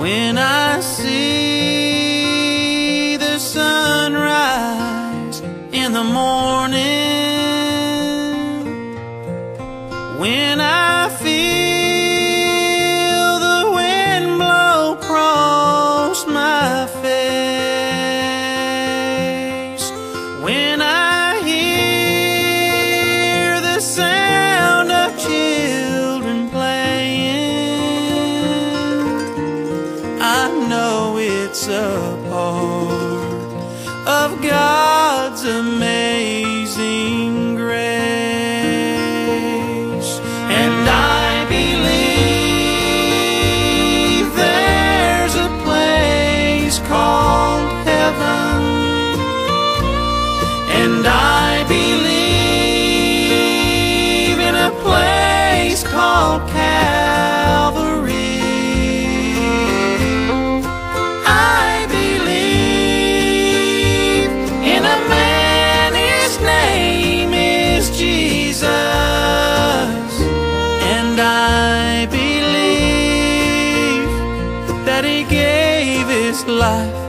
When I see the sunrise in the morning, when I feel the wind blow across my face, when I hear the sound of children playing, I know it's a part of God's amazing grace. And I believe there's a place called heaven, and I believe in a place called Calvary. I believe in a man, his name is Jesus, and I believe that he gave his life